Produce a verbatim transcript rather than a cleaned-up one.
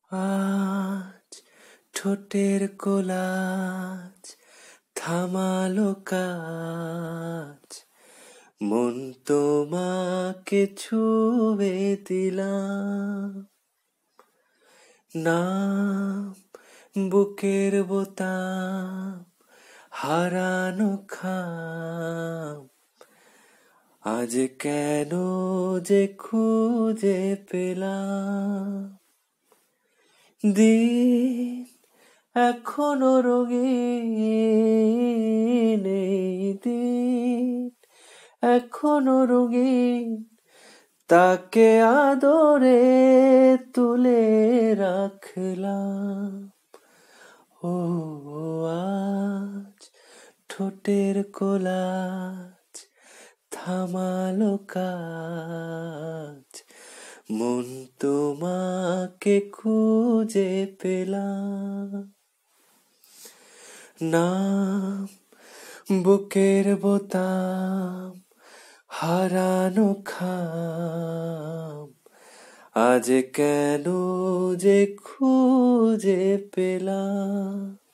আজ ঠোঁটের কোলাজ থামালো কাজ, মন তোমাকে ছুঁয়ে দিলাম। নাম বুকের বোতাম হারানো খাম, আজ কেন যে খুঁজে পেলাম। দিন এখনো রঙিন, এই দিন এখনো রঙিন, তাকে আদরে তুলে রাখলাম। ও আজ ঠোঁটের কোলাজ থামালো কাজ, মন তোমাকে খুঁজে পেলাম। নাম বুকের বোতাম হারানো খাম, আজ কেন যে খুঁজে পেলাম।